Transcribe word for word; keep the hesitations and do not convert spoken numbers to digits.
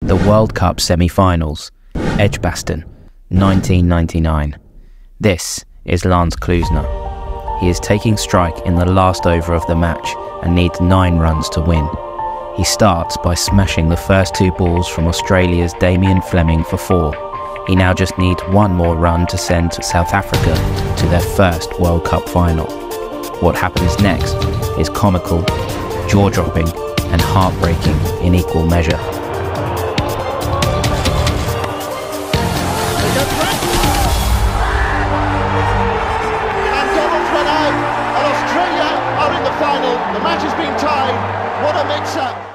The World Cup semi-finals, Edgbaston, nineteen ninety-nine. This is Lance Klusener. He is taking strike in the last over of the match and needs nine runs to win. He starts by smashing the first two balls from Australia's Damien Fleming for four. He now just needs one more run to send South Africa to their first World Cup final. What happens next is comical, jaw-dropping and heartbreaking in equal measure. And Australia are in the final. The match has been tied. What a mix-up.